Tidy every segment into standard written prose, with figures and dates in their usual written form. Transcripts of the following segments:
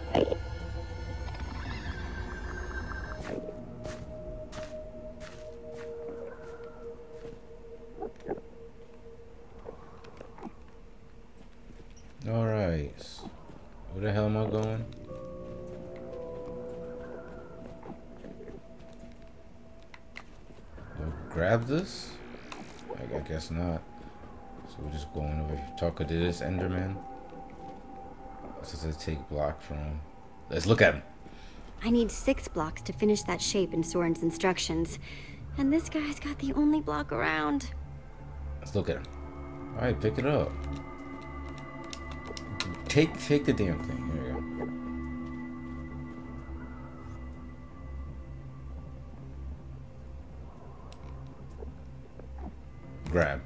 Alright. Where the hell am I going? Do I grab this? I guess not. So we're just going over here. Talking to this Enderman. This is a take block from. Let's look at him. I need 6 blocks to finish that shape in Soren's instructions. And this guy's got the only block around. Let's look at him. Alright, pick it up. Take the damn thing. Here we go. Grab.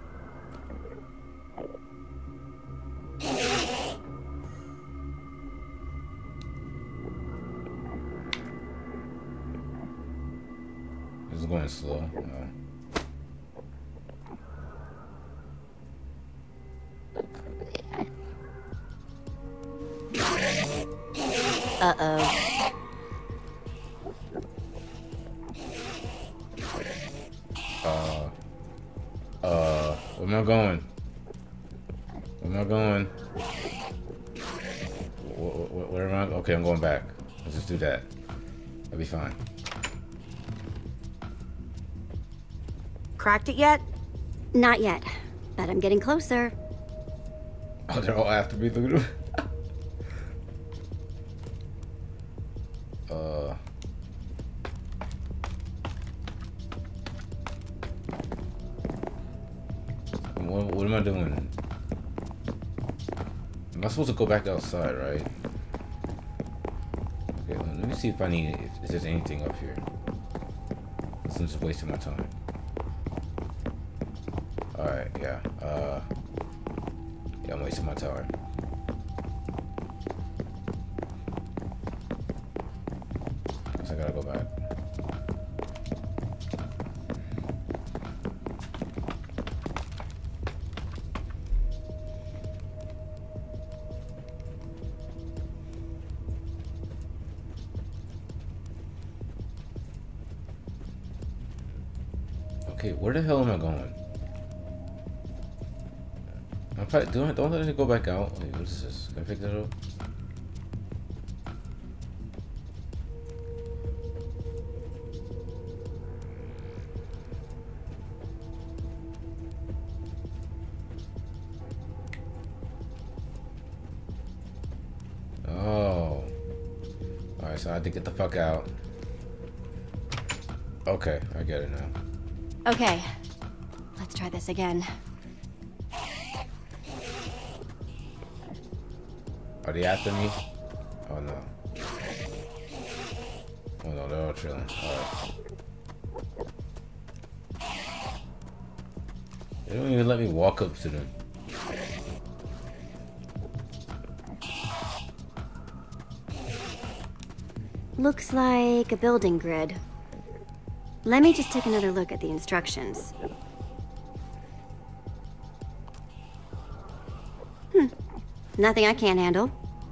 This is going slow. Uh-oh. Where am I going? Where am I going? Where am I? Okay, I'm going back. Let's just do that. I'll be fine. Cracked it yet? Not yet, but I'm getting closer. Oh, they're all after me. Look at them. What am I doing? Am I supposed to go back outside, right? Okay, let me see if I need, if there's anything up here. This is just wasting my time. Alright, yeah. Yeah, I'm wasting my time. Guess I gotta go back. Okay, where the hell am I going? I'm probably, don't let it go back out. Wait, what is this? Can I pick that up? Oh. Alright, so I had to get the fuck out. Okay, I get it now. Okay, let's try this again. Are they after me? Oh no. Oh no, they're all chilling. Alright. They don't even let me walk up to them. Looks like a building grid. Let me just take another look at the instructions. Nothing I can't handle.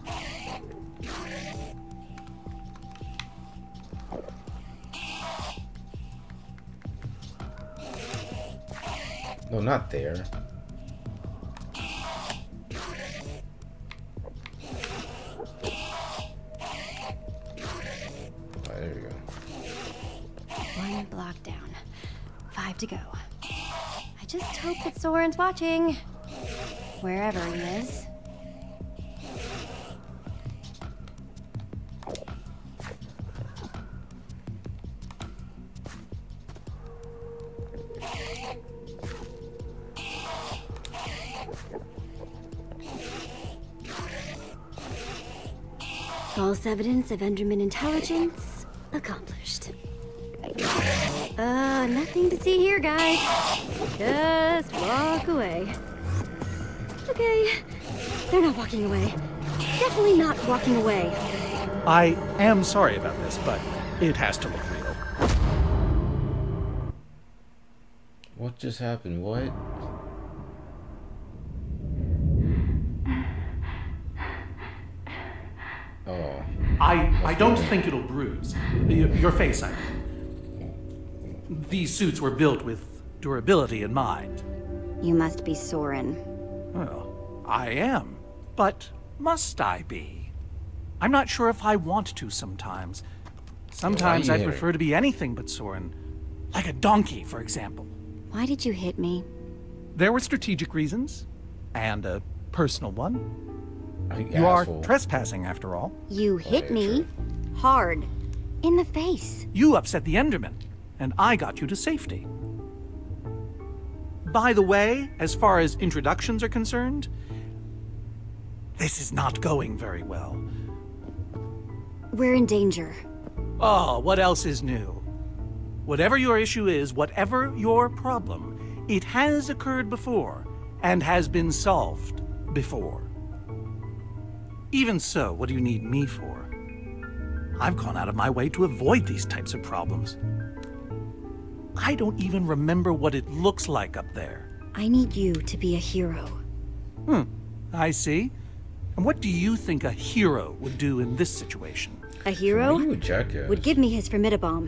No, not there. There we go. 1 block down. 5 to go. I just hope that Soren's watching. Wherever he is. False evidence of Enderman intelligence accomplished. Nothing to see here, guys. Just walk away. Okay, they're not walking away. Definitely not walking away. I am sorry about this, but it has to look real. What just happened? What? Oh. I don't think it'll bruise. Your face, I mean. These suits were built with durability in mind. You must be Soren. Well, I am. But must I be? I'm not sure if I want to sometimes. Sometimes Why are I you prefer to be anything but Soren. Like a donkey, for example. Why did you hit me? There were strategic reasons. And a personal one. You You are trespassing, after all. You hit yeah, me hard in the face. You upset the Enderman, and I got you to safety. By the way, as far as introductions are concerned, this is not going very well. We're in danger. Oh, what else is new? Whatever your issue is, whatever your problem, it has occurred before and has been solved before. Even so, what do you need me for? I've gone out of my way to avoid these types of problems. I don't even remember what it looks like up there. I need you to be a hero. I see. And what do you think a hero would do in this situation? A hero You a jackass. would give me his formidabomb.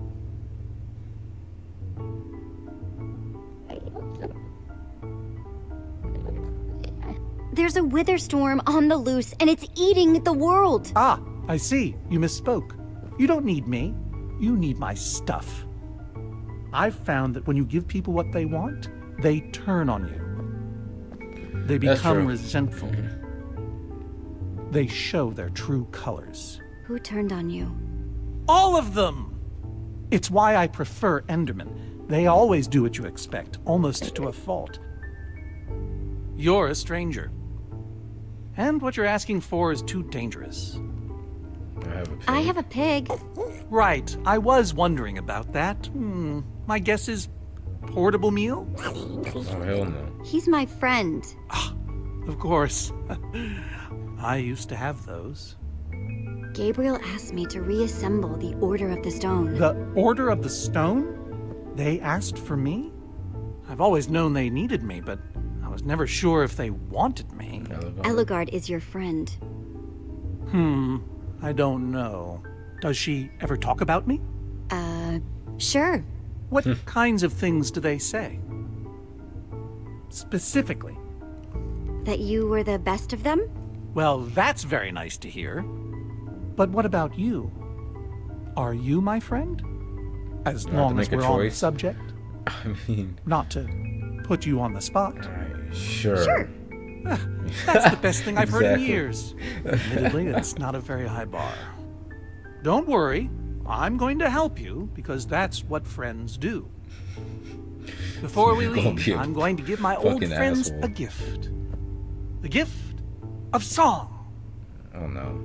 There's a wither storm on the loose, and it's eating the world. Ah, I see. You misspoke. You don't need me. You need my stuff. I've found that when you give people what they want, they turn on you. They That's become true. resentful. They show their true colors. Who turned on you? All of them! It's why I prefer Endermen. They always do what you expect, almost to a fault. You're a stranger. And what you're asking for is too dangerous. I have a pig. I have a pig. Right, I was wondering about that. My guess is portable meal? Oh, hell no. He's my friend. Of course. I used to have those. Gabriel asked me to reassemble the Order of the Stone. The Order of the Stone? They asked for me? I've always known they needed me, but I was never sure if they wanted me. Eligard is your friend. I don't know. Does she ever talk about me? Sure. What kinds of things do they say? Specifically. That you were the best of them? Well, that's very nice to hear. But what about you? Are you my friend? As Do I have to long as make a we're on the choice? subject. I mean, Not to put you on the spot. alright, sure. Sure. That's the best thing I've heard in Exactly. years. Admittedly, it's not a very high bar. Don't worry. I'm going to help you because that's what friends do. Before we You're gonna leave, be a I'm going to give my old fucking friends asshole. a gift. The gift of song. Oh no.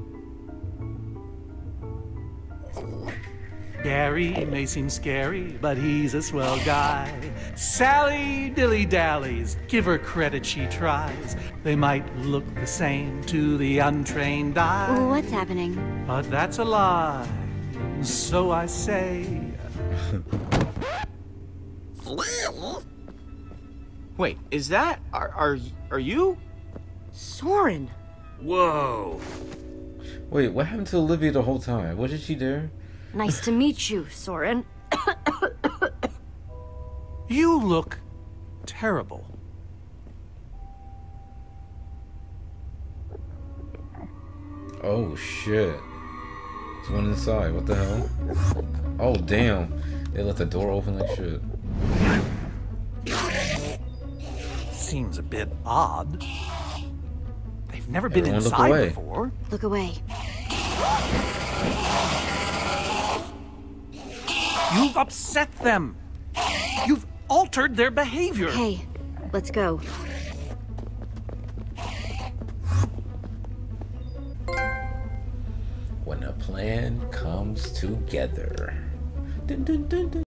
Gary may seem scary, but he's a swell guy. Sally dilly-dallies, give her credit she tries. They might look the same to the untrained eye, What's happening? but that's a lie, so I say. Wait, is that... Are you? Soren! Whoa. Wait, what happened to Olivia the whole time? Wasn't she there? Nice to meet you, Soren. You look terrible. Oh shit. There's one inside. What the hell? Oh damn. They left the door open like shit. Seems a bit odd. They've never been Everyone look inside away. before. Look away. You've upset them. You've altered their behavior. Hey, let's go. When a plan comes together. Dun, dun, dun, dun.